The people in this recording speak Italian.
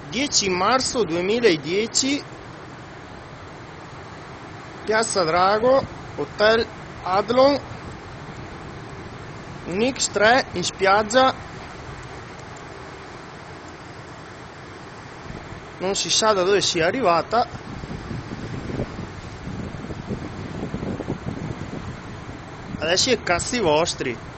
10 marzo 2010, Piazza Drago, Hotel Adlon, un X3 in spiaggia, non si sa da dove sia arrivata. Adesso è cazzi vostri.